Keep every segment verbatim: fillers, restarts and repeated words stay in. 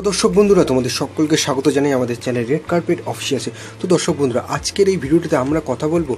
দর্শক বন্ধুরা, তোমাদের সকলকে স্বাগত জানাই আমাদের চ্যানেল রেড কার্পেট অফিসিয়ালে। তো দর্শক বন্ধুরা, আজকের এই ভিডিওটিতে আমরা কথা বলবো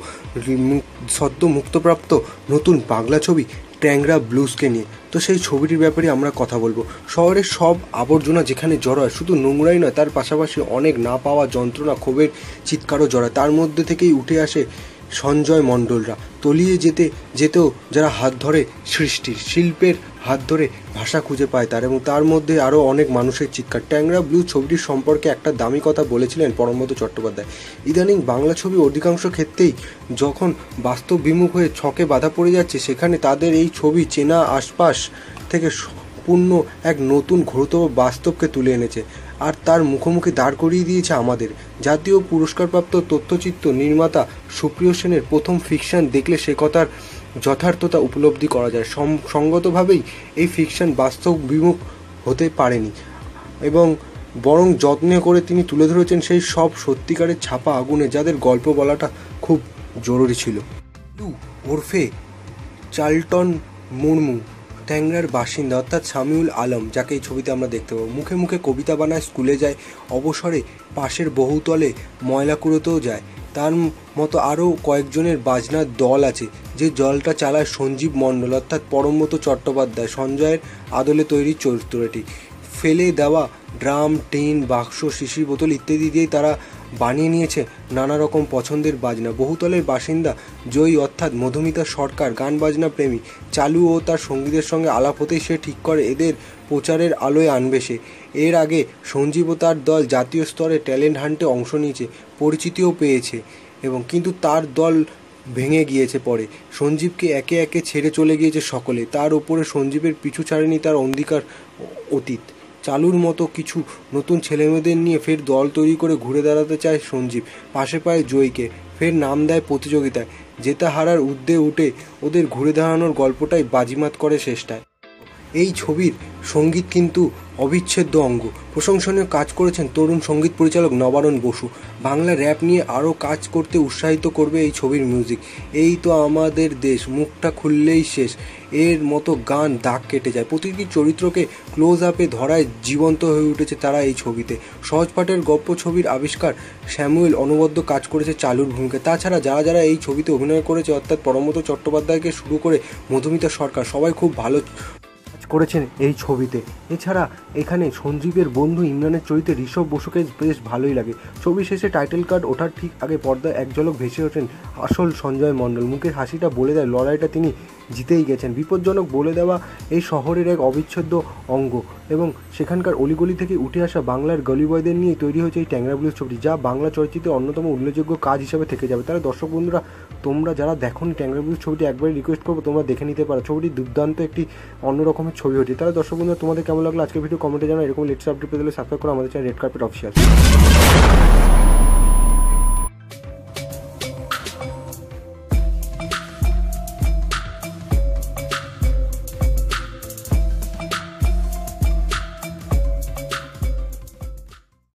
সদ্য মুক্তপ্রাপ্ত নতুন বাংলা ছবি ট্যাংরা ব্লুজকে নিয়ে। তো সেই ছবিটির ব্যাপারে আমরা কথা বলবো। শহরের সব আবর্জনা যেখানে জড়ো হয়, শুধু নোংরাই নয়, তার পাশাপাশি অনেক না পাওয়া যন্ত্রণা, ক্ষোভের চিৎকারও জড়ায়। তার মধ্যে থেকেই উঠে আসে সঞ্জয় মণ্ডলরা। তলিয়ে যেতে যেতেও যারা হাত ধরে সৃষ্টির শিল্পের হাত ধরে ভাষা খুঁজে পায় তার, এবং তার মধ্যে আরও অনেক মানুষের চিৎকার। ট্যাংরা ব্লুজ ছবিটির সম্পর্কে একটা দামি কথা বলেছিলেন পরমব্রত চট্টোপাধ্যায়। ইদানিং বাংলা ছবি অধিকাংশ ক্ষেত্রেই যখন বাস্তব বিমুখ হয়ে ছকে বাধা পড়ে যাচ্ছে, সেখানে তাদের এই ছবি চেনা আশপাশ থেকে পূর্ণ এক নতুন ঘোরতর বাস্তবকে তুলে এনেছে, আর তার মুখোমুখি দাঁড় করিয়ে দিয়েছে আমাদের। জাতীয় পুরস্কারপ্রাপ্ত তথ্যচিত্র নির্মাতা সুপ্রিয় সেনের প্রথম ফিকশন দেখলে সে কথার যথার্থতা উপলব্ধি করা যায়। সঙ্গতভাবেই এই ফিকশন বাস্তব বিমুখ হতে পারেনি, এবং বরং যত্নে করে তিনি তুলে ধরেছেন সেই সব সত্যিকারের ছাপা আগুনে, যাদের গল্প বলাটা খুব জরুরি ছিল। ওরফে চার্লটন মুর্মু, ট্যাংরার বাসিন্দা অর্থাৎ সামিউল আলম, যাকে এই ছবিতে আমরা দেখতে পাবো। মুখে মুখে কবিতা বানায়, স্কুলে যায়, অবসরে পাশের বহুতলে ময়লা কুড়োতেও যায়। তার মতো আরও কয়েকজনের বাজনার দল আছে, যে দলটা চালায় সঞ্জীব মণ্ডল অর্থাৎ পরমব্রত চট্টোপাধ্যায় সঞ্জয়ের আদলে তৈরি চরিত্রটি। ফেলে দেওয়া ড্রাম, টিন, বাক্স, শিশির বোতল ইত্যাদি দিয়েই তারা বানিয়ে নিয়েছে নানা রকম পছন্দের বাজনা। বহুতলের বাসিন্দা জয়ী অর্থাৎ মধুমিতা সরকার গান বাজনা প্রেমী। চালু ও তার সঙ্গীদের সঙ্গে আলাপ হতেই সে ঠিক করে এদের প্রচারের আলোয় আনবে সে। এর আগে সঞ্জীব ও তার দল জাতীয় স্তরে ট্যালেন্ট হান্টে অংশ নিয়েছে, পরিচিতিও পেয়েছে, এবং কিন্তু তার দল ভেঙে গিয়েছে পরে। সঞ্জীবকে একে একে ছেড়ে চলে গিয়েছে সকলে। তার উপরে সঞ্জীবের পিছু ছাড়েনি তার অঙ্গীকার অতীত। চালুর মতো কিছু নতুন ছেলেমেয়েদের নিয়ে ফের দল তৈরি করে ঘুরে দাঁড়াতে চায় সঞ্জীব। পাশে পায় জয়ীকে, ফের নাম দেয় প্রতিযোগিতায়। জেতা হারার ঊর্ধ্বে উঠে ওদের ঘুরে দাঁড়ানোর গল্পটাই বাজিমাত করে শেষটায়। এই ছবির সঙ্গীত কিন্তু অবিচ্ছেদ্য অঙ্গ। প্রশংসনীয় কাজ করেছেন তরুণ সঙ্গীত পরিচালক নবারুণ বসু। বাংলা র্যাপ নিয়ে আরও কাজ করতে উৎসাহিত করবে এই ছবির মিউজিক। এই তো আমাদের দেশ, মুখটা খুললেই শেষ, এর মতো গান দাগ কেটে যায়। প্রতিটি চরিত্রকে ক্লোজ আপে ধরায় জীবন্ত হয়ে উঠেছে তারা এই ছবিতে। সহজপাঠের গল্প ছবির আবিষ্কার স্যামুয়েল অনবদ্য কাজ করেছে চালুর ভূমিকায়। তাছাড়া যারা যারা এই ছবিতে অভিনয় করেছে অর্থাৎ পরমব্রত চট্টোপাধ্যায়কে শুরু করে মধুমিতা সরকার, সবাই খুব ভালো করেছেন এই ছবিতে। এছাড়া এখানে সঞ্জীবের বন্ধু ইমরানের চরিত্রে ঋষভ বসুকে বেশ ভালোই লাগে। ছবি শেষে টাইটেল কার্ড ওঠার ঠিক আগে পর্দায় এক ঝলক ভেসে ওঠেন আসল সঞ্জয় মণ্ডল। মুখের হাসিটা বলে দেয় লড়াইটা তিনি জিতেই গেছেন। বিপজ্জনক বলে দেওয়া এই শহরের এক অবিচ্ছেদ্য অঙ্গ, এবং সেখানকার অলিগলি থেকে উঠে আসা বাংলার গলিবয়দের নিয়ে তৈরি হয়েছে এই ট্যাংরা ব্লুজ ছবিটি, যা বাংলা চলচ্চিত্রের অন্যতম উল্লেখযোগ্য কাজ হিসেবে থেকে যাবে। তারা দর্শক বন্ধুরা, তোমরা যারা দেখোনি ট্যাংরা ব্লুজ ছবিটি, একবারই রিকোয়েস্ট করবো তোমরা দেখে নিতে পারো। ছবিটি দুর্দান্ত একটি অন্য রকমের ছবি হচ্ছে। তারা দর্শক বন্ধুরা, তোমাদের কেমন লাগলো আজকের ভিডিও কমেন্টে জানাও। এরকম লেটেস্ট আপডেট পেতে হলে সাবস্ক্রাইব করো আমাদের চ্যানেল রেড কার্পেট অফিসিয়াল।